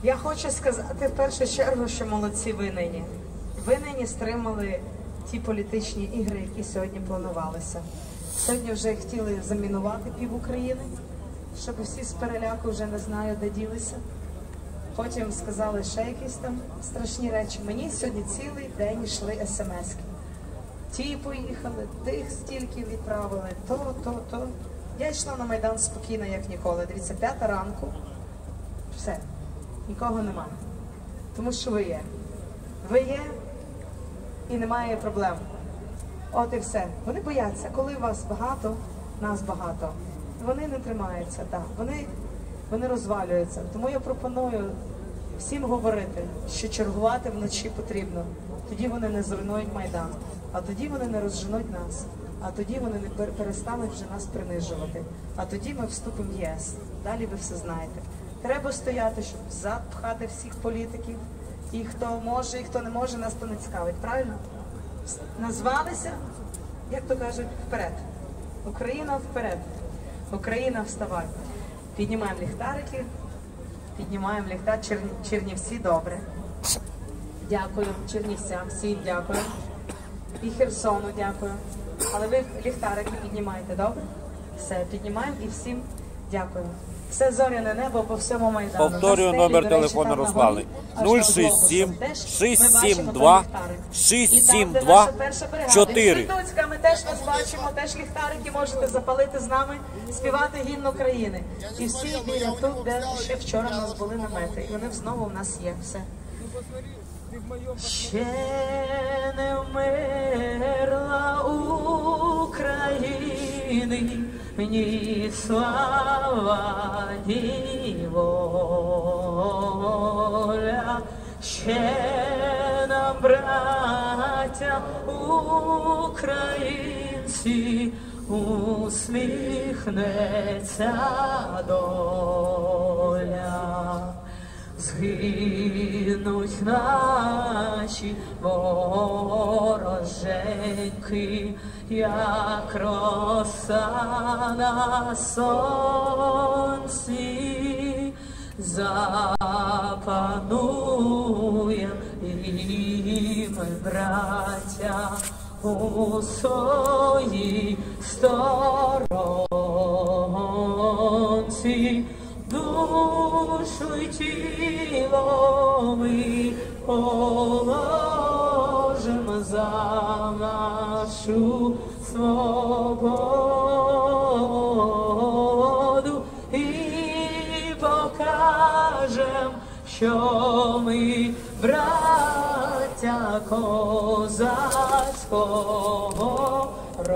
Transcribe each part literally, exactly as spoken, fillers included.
Я хочу сказати в першу чергу, що молодці ви нині. Ви нині стримали ті політичні ігри, які сьогодні планувалися. Сьогодні вже хотіли замінувати пів України, щоб всі з переляку вже не знаю, де ділися. Потім сказали ще якісь там страшні речі. Мені сьогодні цілий день йшли смски. Ті поїхали, тих стільки відправили, то, то, то. Я йшла на Майдан спокійно, як ніколи. Дивіться, п'ята ранку, все, нікого немає. Тому що ви є. Ви є і немає проблем. От і все. Вони бояться, коли вас багато, нас багато. Вони не тримаються, так. Вони, вони розвалюються. Тому я пропоную всім говорити, що чергувати вночі потрібно. Тоді вони не зруйнують Майдан, а тоді вони не розженуть нас, а тоді вони не перестануть вже нас принижувати. А тоді ми вступимо в ЄС. Далі ви все знаєте. Треба стояти, щоб запхати всіх політиків. І хто може, і хто не може, нас то не цікавить. Правильно? Назвалися, як то кажуть, вперед. Україна вперед. Україна вставай. Піднімаємо ліхтарики. Піднімаємо ліхтар. Чер... Чернівці, добре. Дякую чернівцям, всім дякую. І Херсону дякую. Але ви ліхтарики піднімаєте, добре? Все, піднімаємо і всім дякую. Все зоряне небо по всьому Майдану. Повторюю номер телефону Руслани. нуль шість сім шість сім два шість сім два чотири. Ми теж вас бачимо, теж ліхтарики можете запалити з нами, співати гімн України. І всі біля тут, де ще вчора в нас були намети. І вони знову в нас є. Все. Ще не вмерла України, ні слава, ні воля. Ще нам, браття українці, усміхнеться доля. Згинуть наші вороженьки, як роса на сонці, запануєм і ми, браття, у своїй сторонці. Душу й тіло ми положим за нашу свободу і покажем, що ми браття козацького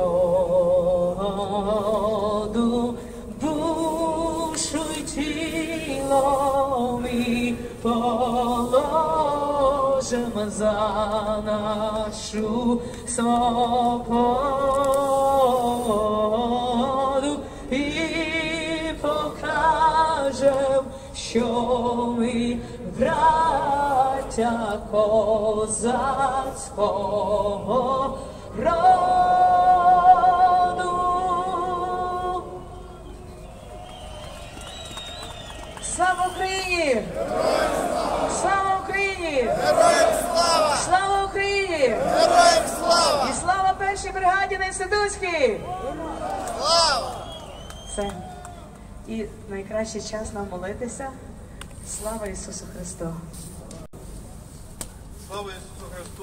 роду. Тіло ми положим за нашу свободу і покажем, що ми браття козацького роду. Слава Україні! Героям слава! Слава Україні! Героям слава! Слава Україні! Героям слава! І слава першій бригаді на Інститутській! Слава! Все. І найкращий час нам молитися. Слава Ісусу Христу! Слава Ісусу Христу!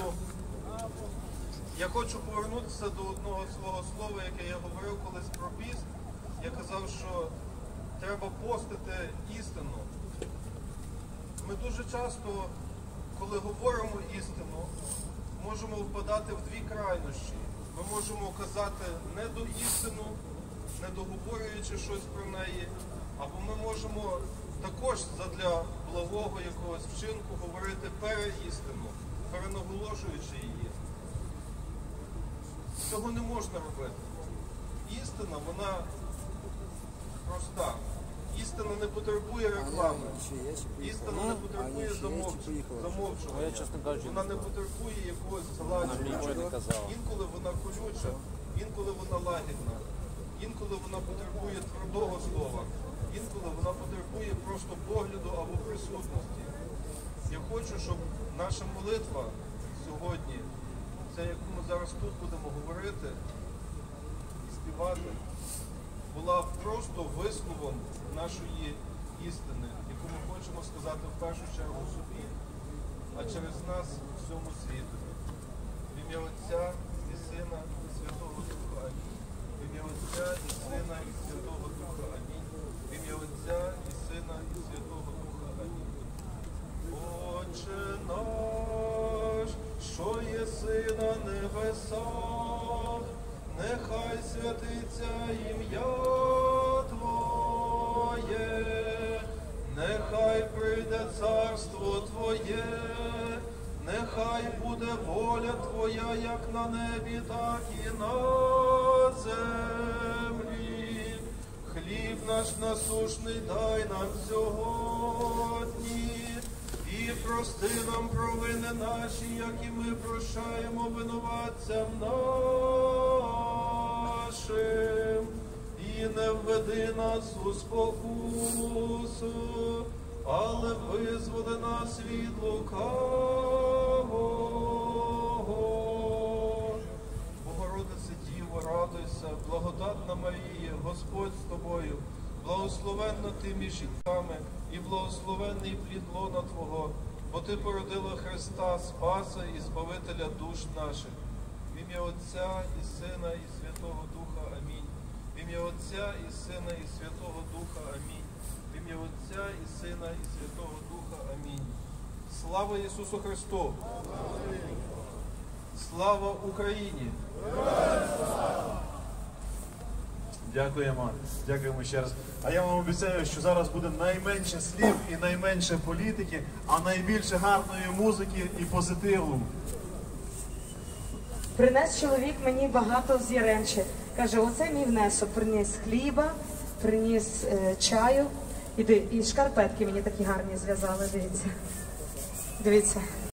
Я хочу повернутися до одного свого слова, яке я говорив колись про піст. Я казав, що треба постити істину. Ми дуже часто, коли говоримо істину, можемо впадати в дві крайнощі. Ми можемо казати не до істину, не договорюючи щось про неї, або ми можемо також задля благого якогось вчинку говорити переістину, перенаголошуючи її. Цього не можна робити. Істина, вона проста. Істина не потребує реклами. Істина не потребує замовчування. Вона не потребує якогось згладження. Інколи вона колюча, інколи вона лагідна, інколи вона потребує твердого слова, інколи вона потребує просто погляду або присутності. Я хочу, щоб наша молитва сьогодні, це яку ми зараз тут будемо говорити і співати, була просто висловом нашої істини, яку ми хочемо сказати в першу чергу собі, а через нас всьому світу. В ім'я Отця і Сина і Святого Духа. Амінь. В ім'я Отця і Сина і Святого Духа. Амінь. В ім'я Отця і Сина і Святого Духа. Амінь. Отче наш, що єси на небесах, нехай святиться ім'я Твоє, нехай прийде царство Твоє, нехай буде воля Твоя, як на небі, так і на землі. Хліб наш насушний дай нам сьогодні, і прости нам провини наші, як і ми прощаємо винуватцям нашим. І не введи нас у спокусу, але визволи нас від лукавого. Богородице Діво, радуйся, благодатна Марія, Господь з тобою, благословенна ти між жінками, і благословенний плід лона Твого, бо ти породила Христа, Спаса і Збавителя душ наших. В ім'я Отця і Сина і Святого Духа. Амінь. В ім'я Отця і Сина і Святого Духа. Амінь. В ім'я Отця і Сина і Святого Духа. Амінь. Слава Ісусу Христу! Слава Україні! Дякуємо, дякуємо ще раз. А я вам обіцяю, що зараз буде найменше слів і найменше політики, а найбільше гарної музики і позитиву. Принес чоловік мені багато зіремче. Каже, оце мій внесок. Приніс хліба, приніс е, чаю. Іди, і шкарпетки мені такі гарні зв'язали, дивіться. Дивіться.